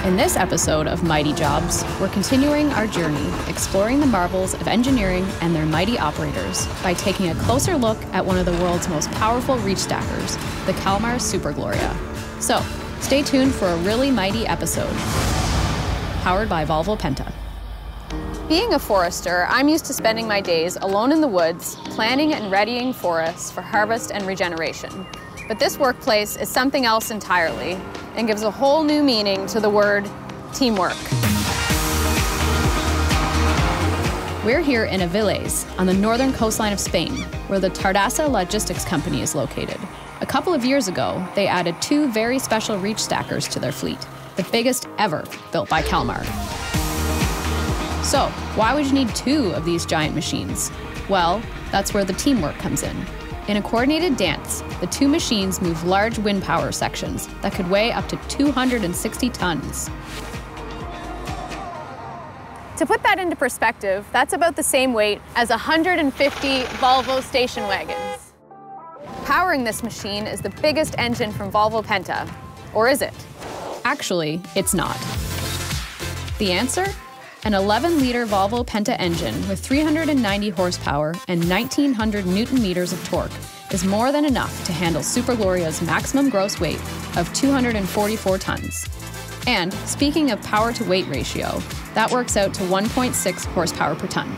In this episode of Mighty Jobs, we're continuing our journey exploring the marvels of engineering and their mighty operators by taking a closer look at one of the world's most powerful reach stackers, the Kalmar Super Gloria. So, stay tuned for a really mighty episode, powered by Volvo Penta. Being a forester, I'm used to spending my days alone in the woods, planning and readying forests for harvest and regeneration. But this workplace is something else entirely and gives a whole new meaning to the word teamwork. We're here in Avilés, on the northern coastline of Spain, where the Tardasa Logistics Company is located. A couple of years ago, they added 2 very special reach stackers to their fleet, the biggest ever built by Kalmar. So, why would you need 2 of these giant machines? Well, that's where the teamwork comes in. In a coordinated dance, the 2 machines move large wind power sections that could weigh up to 260 tons. To put that into perspective, that's about the same weight as 150 Volvo station wagons. Powering this machine is the biggest engine from Volvo Penta. Or is it? Actually, it's not. The answer? An 11-liter Volvo Penta engine with 390 horsepower and 1,900 Newton-meters of torque is more than enough to handle Super Gloria's maximum gross weight of 244 tons. And speaking of power-to-weight ratio, that works out to 1.6 horsepower per ton.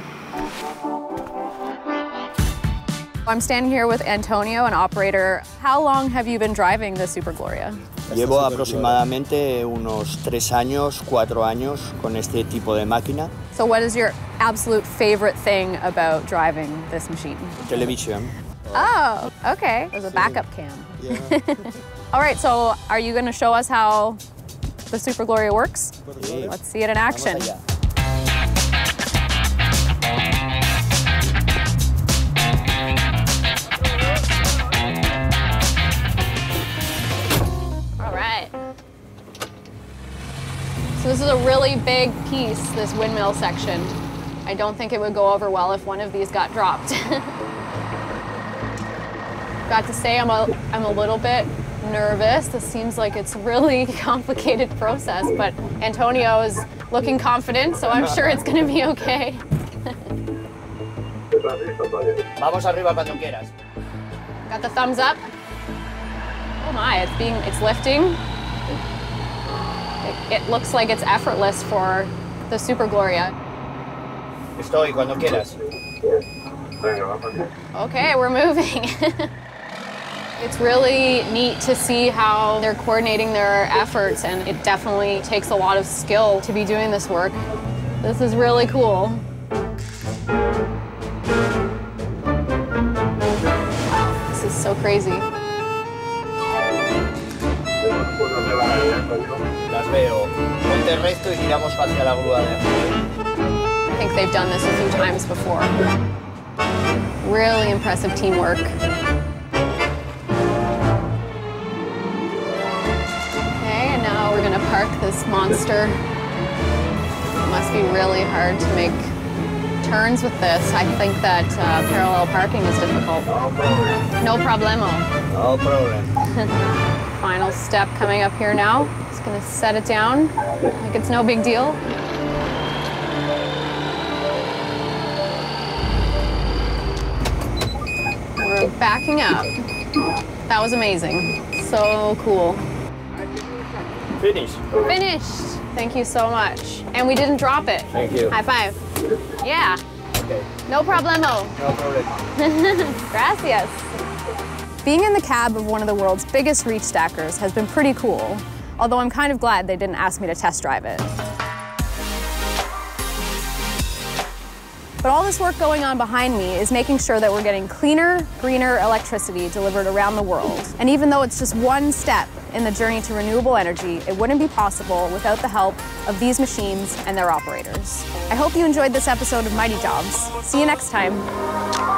I'm standing here with Antonio, an operator. How long have you been driving the Super Gloria? Llevo aproximadamente unos 3 años, 4 años con este tipo de máquina. So what is your absolute favorite thing about driving this machine? Televisión. Oh, okay. There's a backup cam. Yeah. All right, so are you going to show us how the Super Gloria works? Sí. Let's see it in action. Vamos allá. So this is a really big piece, this windmill section. I don't think it would go over well if one of these got dropped. Got to say, I'm a little bit nervous. This seems like it's a really complicated process, but Antonio is looking confident, so I'm sure it's going to be okay. Vamos arriba cuando quieras. Got the thumbs up. Oh my, it's lifting. It looks like it's effortless for the Super Gloria. Estoy cuando quieras. Okay, we're moving. It's really neat to see how they're coordinating their efforts, and it definitely takes a lot of skill to be doing this work. This is really cool. This is so crazy. Las veo. Ponte recto y tiramos hacia la grúa de arriba. I think they've done this a few times before. Really impressive teamwork. Okay, and now we're gonna park this monster. It must be really hard to make turns with this. I think that parallel parking is difficult. No problemo. No problem. Final step coming up here now. Just gonna set it down like it's no big deal. We're backing up. That was amazing. So cool. Finish. Finished. Thank you so much. And we didn't drop it. Thank you. High five. Yeah. Okay. No problemo. No problem. Gracias. Being in the cab of one of the world's biggest reach stackers has been pretty cool, although I'm kind of glad they didn't ask me to test drive it. But all this work going on behind me is making sure that we're getting cleaner, greener electricity delivered around the world. And even though it's just one step in the journey to renewable energy, it wouldn't be possible without the help of these machines and their operators. I hope you enjoyed this episode of Mighty Jobs. See you next time.